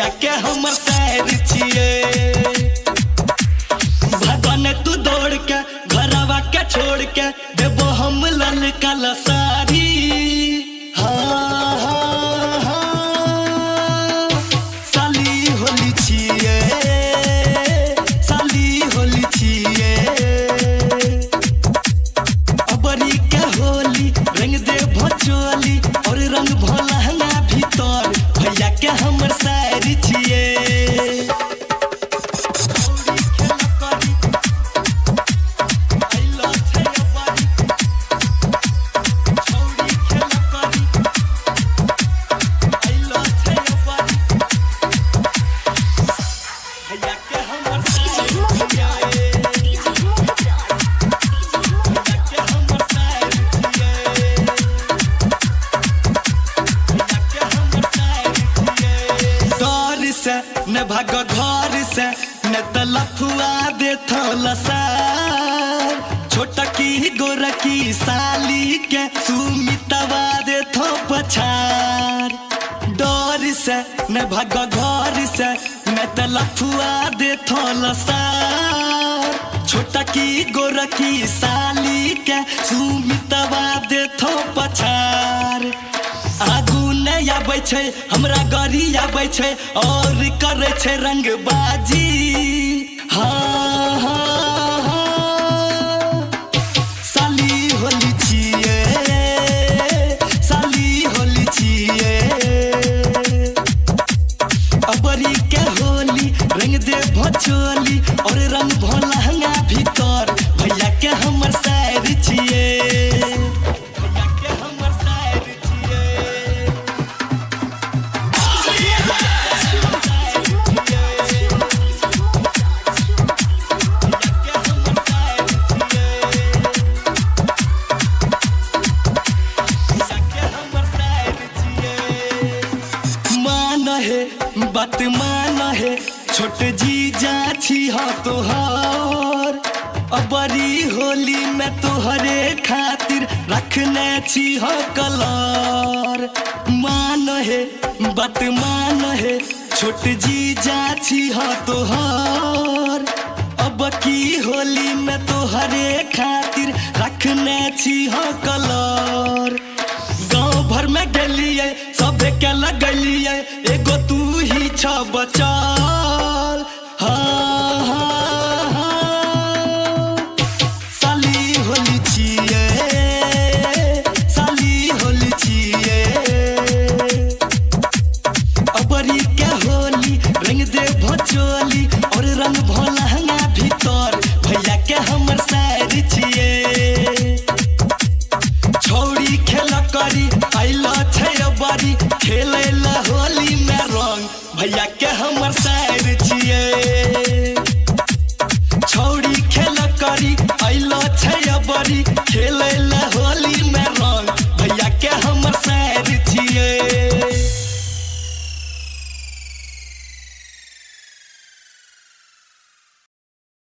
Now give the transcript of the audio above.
भैया के हमर सैर छिए। भगवान तू दौड़ के घरवा के छोड़ के देबो हम ललका साड़ी। हाँ हाँ हाँ साली होली छिए, साली होली छिए। अबरी के होली रंग दे भचोली और रंग भलहंगा भीतर भैया के हमर सैर छिए। न भाग घर से न तलफुआ दे लसार। छोटा की गोरा की साली के सुमितवा दे थो पछार। डर से न भाग घर से न तलफुआ दे लसार। छोटा की गोरा की साली के सुमितवा दे थो पछार। आगू नहीं आबै छै हमरा गाड़ी आबै छै और करे छै रंगबाजी। हाँ हाँ हाँ साली होली छिए, साली होली छिए। अबरी के होली रंग दे भचोली और रंग भलहंगा भीतर भैया के हमर सैर छिए। बात मान है छोट जी जाछी हाँ तोहार। अबरी होली में तोहरे खातिर रखने छी हाँ कलर। मान है बात मान है छोट जी जाछी हाँ तोहार। अब की होली में तोहरे खातिर रखने छी हाँ कलर। गाँव भर में गेलिए सबे के लगलिए एगो तू ही छ बचाल। हाँ हाँ हाँ साली होली छिए, साली होली छिए। अबरी के होली रंग दे भचोली और रंग भलहंगा भीतर भैया के हमर सैर छिए। छौड़ी खेल करी आइल छै बारी खेले ला होली में रंग भैया के हमर सैर